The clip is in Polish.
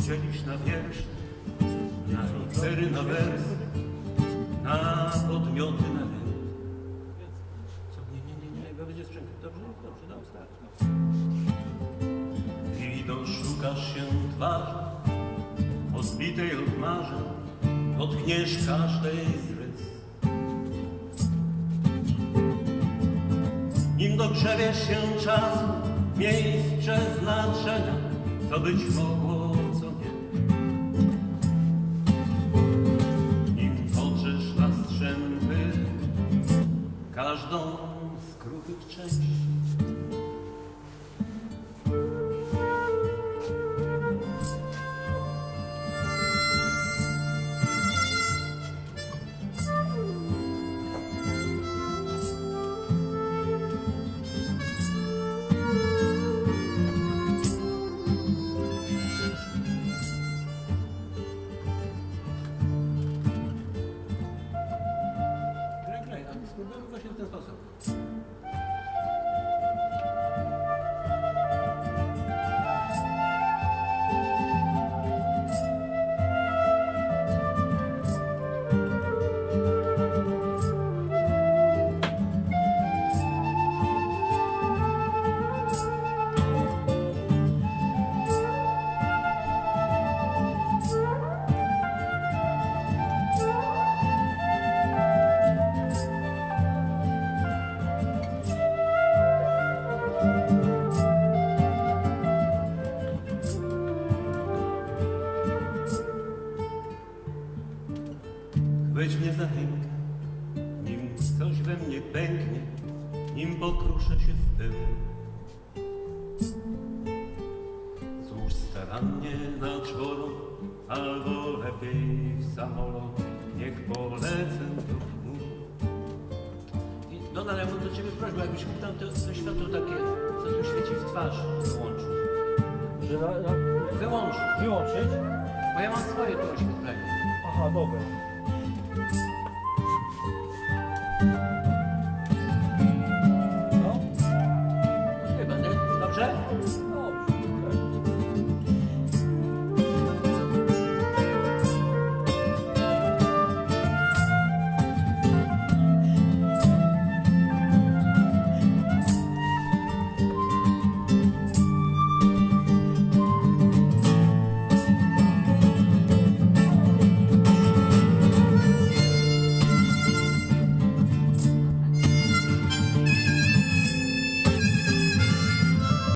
podzielić na wiersz, na litery, na wers, na podmioty, na ręce. Co? Nie, będzie sprzęt. Dobrze, starczy. I doszukasz się twarzy, odbitej od marzeń, dotkniesz każdej z rys. Nim dogrzebiesz się czasu, miejsc przeznaczenia, co być mogło, co nie. Nim tworzysz na strzępy każdą z kruchych części. Spróbujmy właśnie w ten sposób. Chwyć mnie za rękę, nim coś we mnie pęknie, nim pokruszę się w pył. Złóż starannie na czworo, albo lepiej w samolot, niech polecę do chmur. I Donald, ja mam do ciebie prośbę, jakbyś mógł tam to światło takie, co tu świeci w twarz, wyłączyć. Wyłączyć? Bo ja mam swoje to oświetlenie. Aha, dobra. No? Chyba, nie? Dobrze?